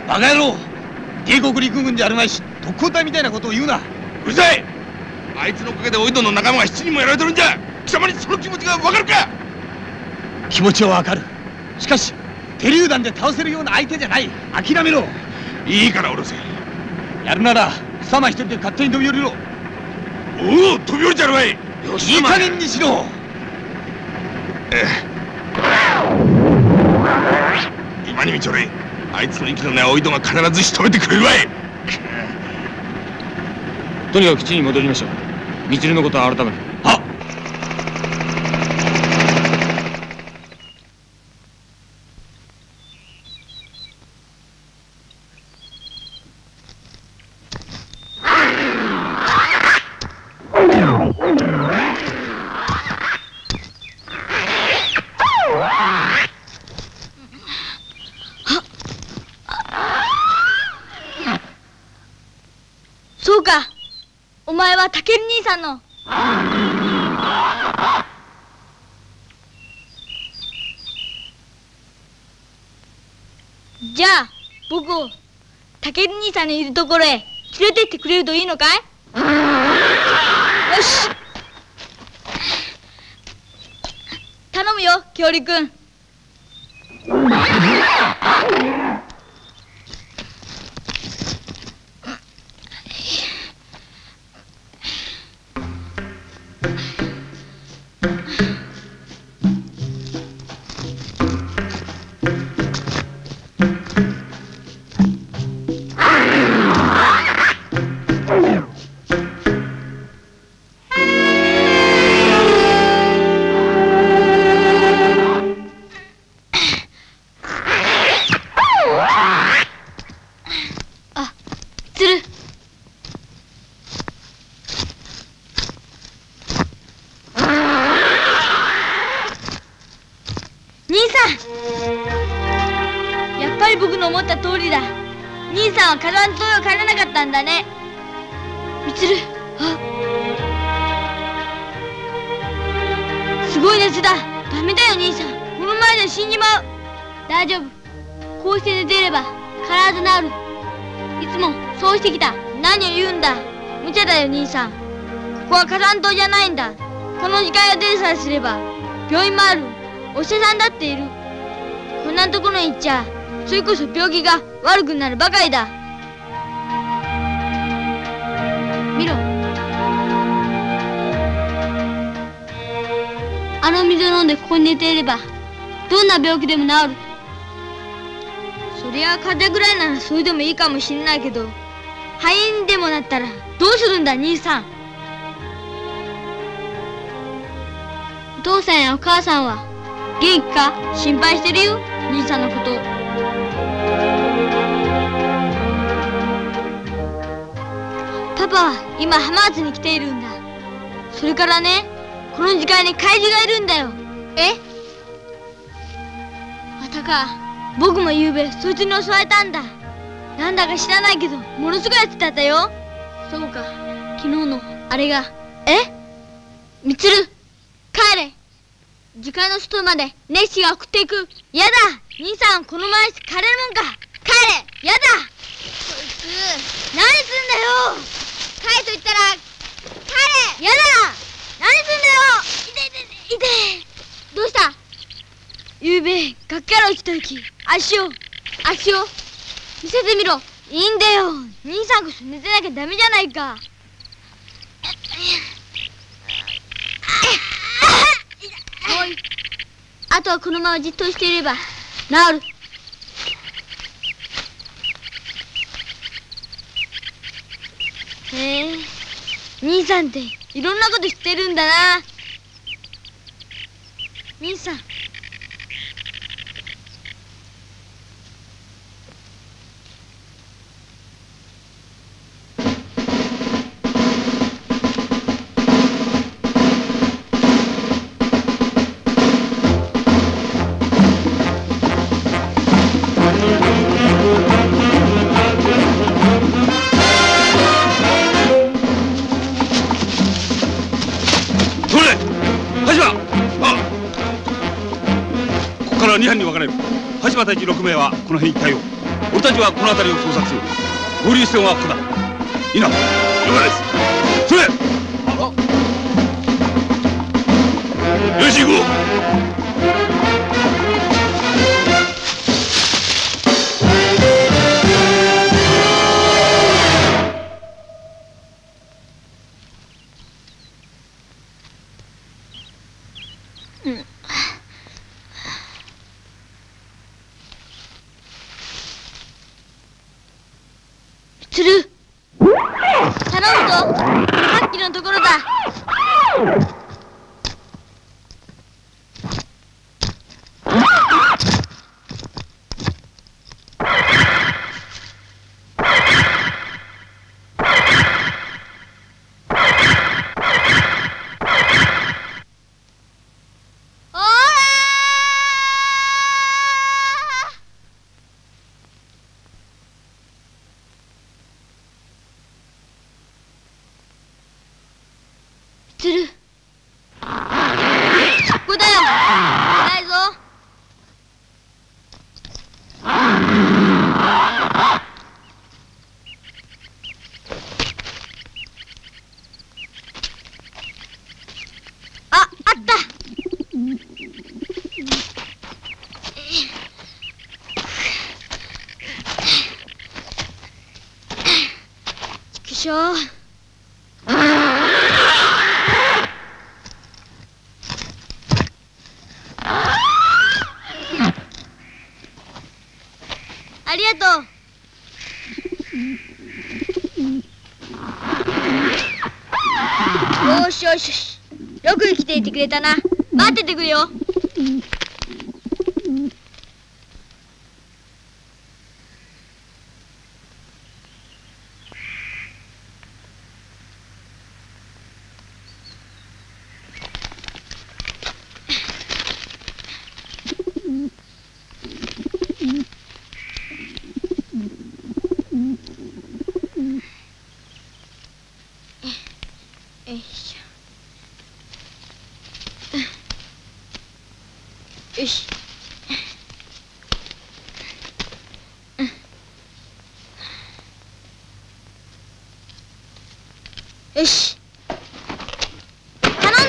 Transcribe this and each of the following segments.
バカ野郎、帝国陸軍じゃあるまいし特攻隊みたいなことを言うな。 うるさい。あいつのおかげでおいどんの仲間が7人もやられてるんじゃ。貴様にその気持ちがわかるか。 気持ちはわかる。しかし手榴弾で倒せるような相手じゃない。諦めろ。 いいから下ろせ。 やるなら貴様一人で勝手に飛び降りろ。 おお、飛び降りちゃうわい。いい加減にしろ。 今に見ちょれ。あいつの息のないおいどが必ず仕留めてくれるわい。 とにかく基地に戻りましょう。みちるのことは改めて。 はっ。 そうか、お前はタケル兄さんの。じゃあ僕をタケル兄さんのいるところへ連れてってくれるといいのかい？よし、頼むよ恐竜くん。火山島へ帰らなかったんだね。みつる、すごい熱だ。ダメだよ兄さん、この前で死んじまう。大丈夫、こうして寝ていれば必ず治る。いつもそうしてきた。何を言うんだ、無茶だよ兄さん。ここは火山島じゃないんだ。この時間が出るさえすれば病院もある、お医者さんだっている。こんなところに行っちゃそれこそ病気が悪くなるばかりだ。見ろ、あの水を飲んでここに寝ていればどんな病気でも治る。そりゃ風邪ぐらいならそれでもいいかもしれないけど、肺炎にでもなったらどうするんだ兄さん。お父さんやお母さんは元気か？心配してるよ兄さんのこと。パパは今浜松に来ているんだ。それからね、この時間に怪獣がいるんだよ。え？またか。僕もゆうべそいつに襲われたんだ。なんだか知らないけどものすごいやつだったよ。そうか、昨日のあれが。みつる、帰れ。時間の外までネッシーが送っていく。やだ兄さん、このまま帰れるもんか。帰れ。やだこいつ何すんだよ。帰れと言ったら帰れ。やだ何すんだよ。いていていて。どうした？ゆうべ崖から落ちた時足を見せてみろ。いいんだよ、兄さんこそ寝てなきゃダメじゃないか。おい、あとはこのままじっとしていれば治る。へえ、兄さんっていろんなこと知ってるんだな。兄さん、 2班に分かれる。羽島太一6名はこの辺一帯を。 俺たちはこの辺りを捜索する。合流地点はここだ。いいな。了解です。それ。よし行こう。 鶴、頼むぞ。さっきのところだ。鶴、ここだよ。ないぞ。あった。ちくしょう。ありがとう。よしよしよし。よく来ていてくれたな。待っててくれよ。よいしょ。よし。よし。頼んだぞ。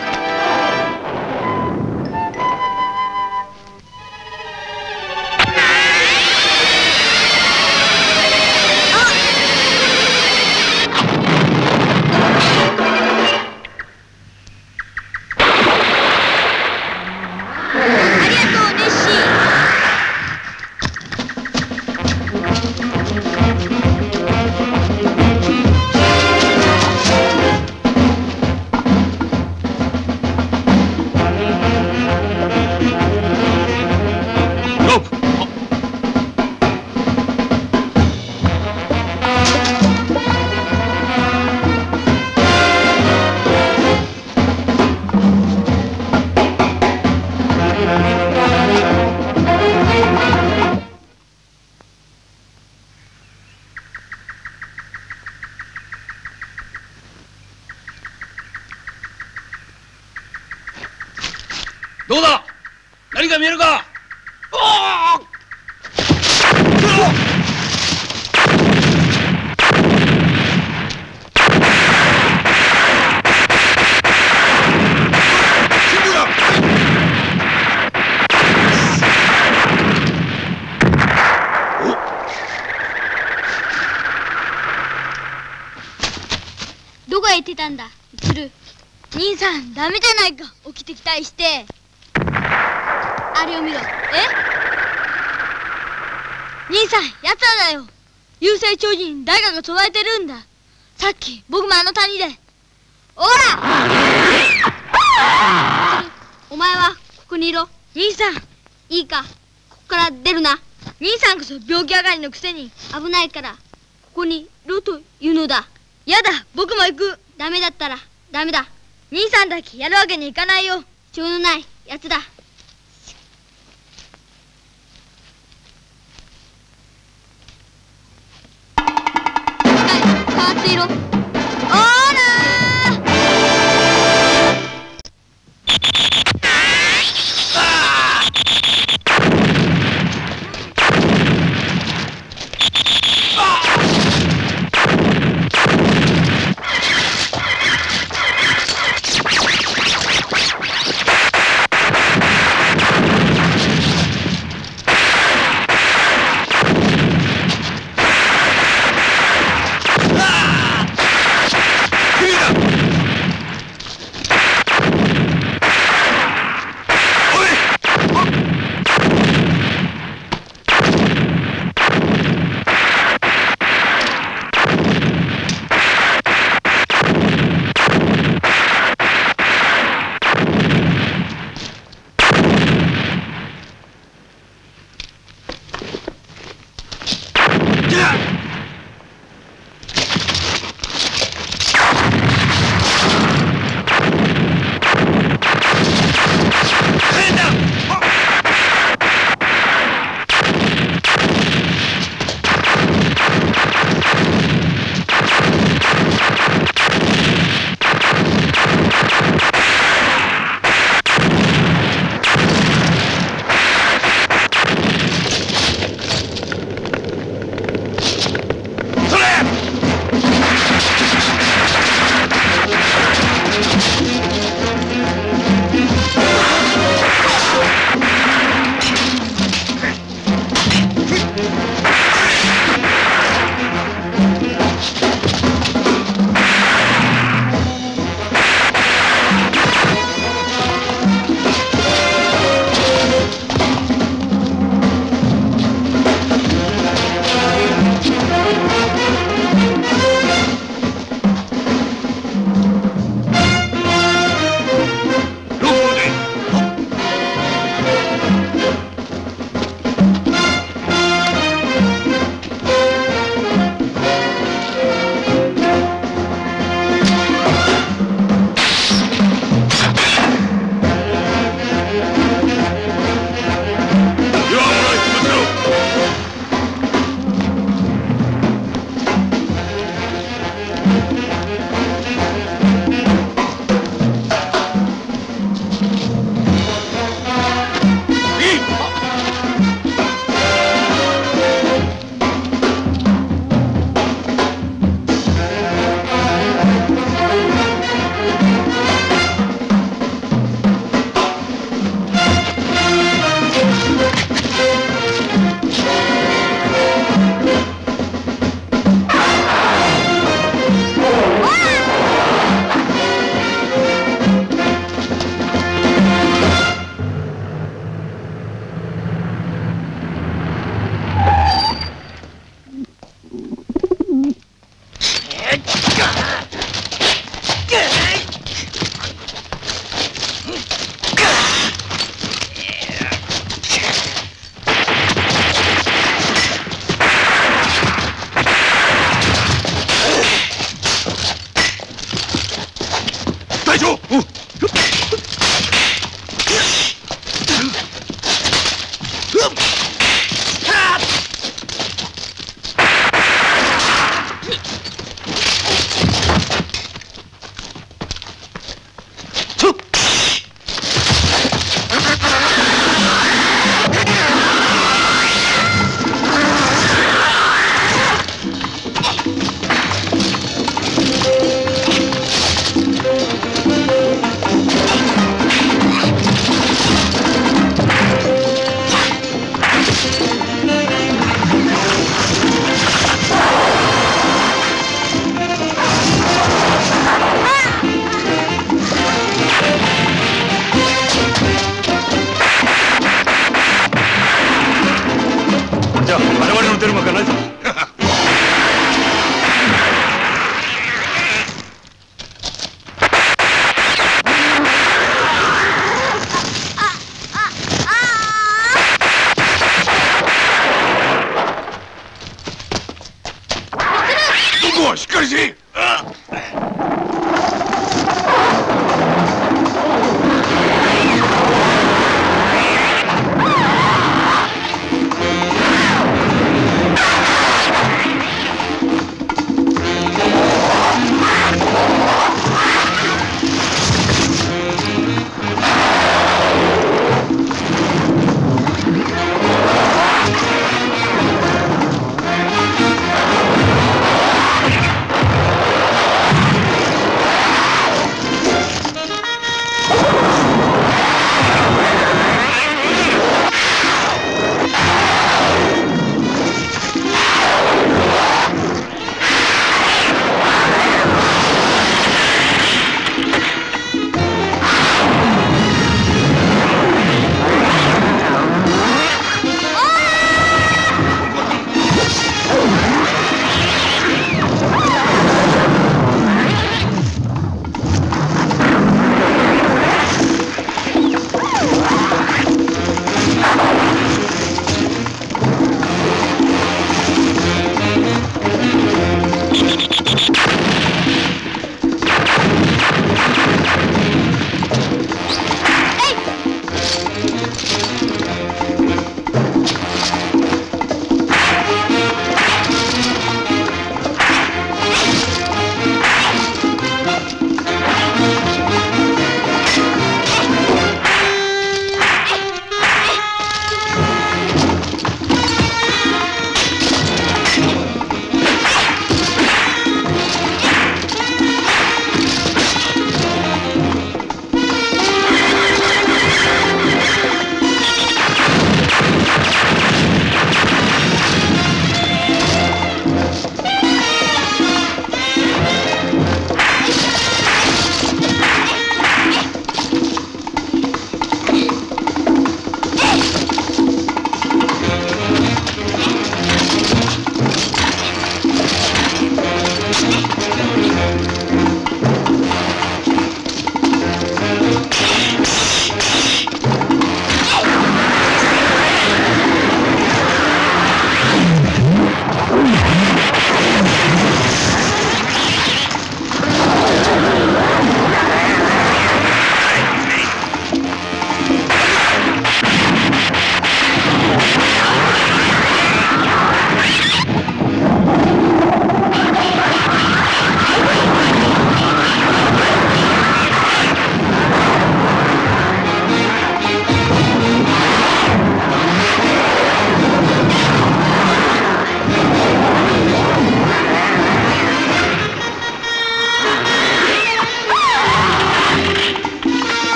どうだ、何か見えるか。 どこへ行ってたんだ、鶴。兄さん、ダメじゃないか。起きてきたりして。あれを見ろ。兄さん、奴らだよ。優勢超人誰かが捕らえてるんだ。さっき僕もあの谷で。おら鶴、お前はここにいろ。兄さん、いいか、ここから出るな。兄さんこそ病気上がりのくせに危ないからここにいろというのだ。やだ、僕も行く。ダメだったらダメだ。兄さんだけやるわけにいかないよ。しょうのないやつだ。変わっていろ。おーらー。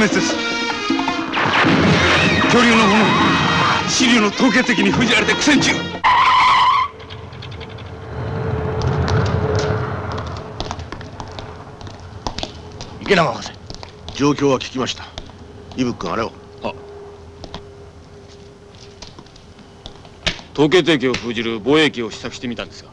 別です。恐竜のもの支流の凍結液に封じられて苦戦中。 池永博士、 状況は聞きました。伊吹君あれを。 凍結液を封じる防衛機を試作してみたんですが。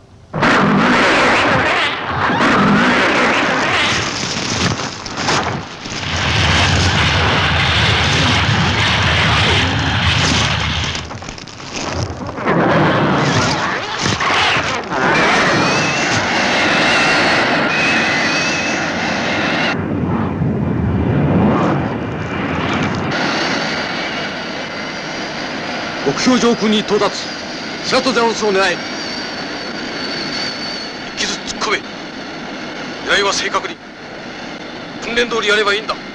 目標上空に到達。スラットゼロスを狙え。一機ずつ突っ込め。狙いは正確に。訓練通りやればいいんだ。よ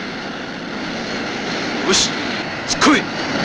し、突っ込め。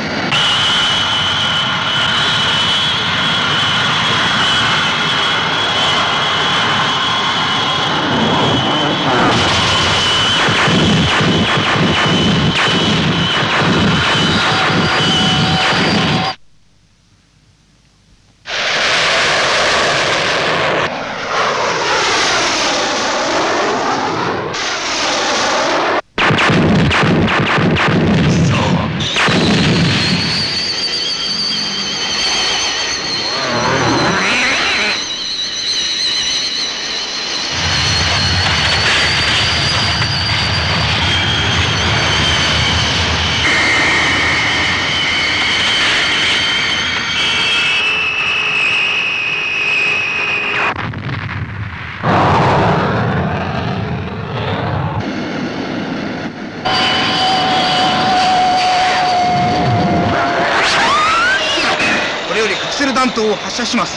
弾頭を発射します。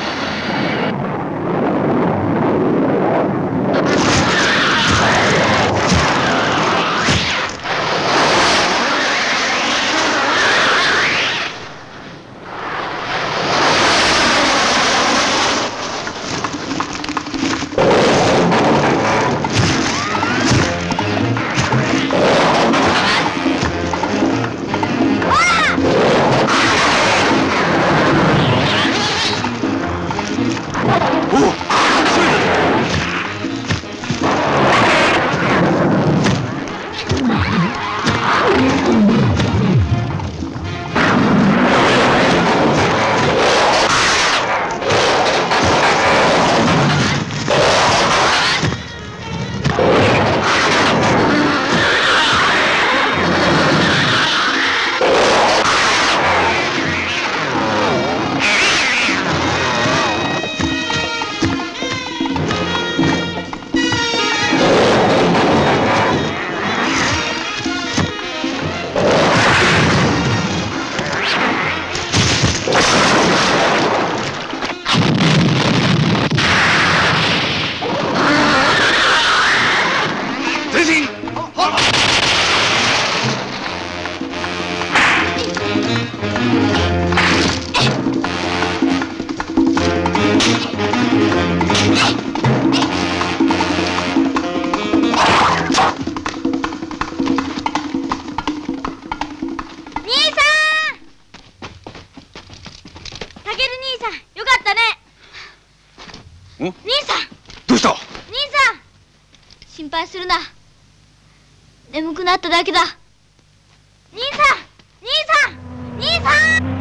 心配するな。眠くなっただけだ。兄さん、兄さん、兄さん。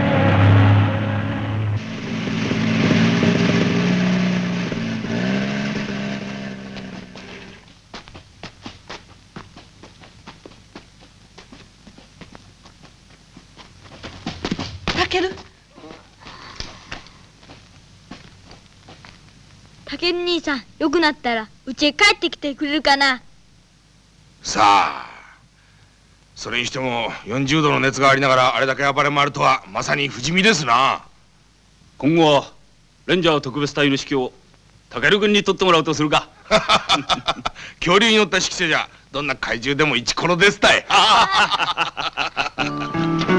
タケル。 タケル兄さん、よくなったらうちへ帰ってきてくれるかな。 さあ、それにしても40度の熱がありながらあれだけ暴れ回るとはまさに不死身ですな。 今後はレンジャー特別隊の指揮をタケル君に取ってもらうとするか。 恐竜に乗った指揮者じゃどんな怪獣でもイチコロですたい。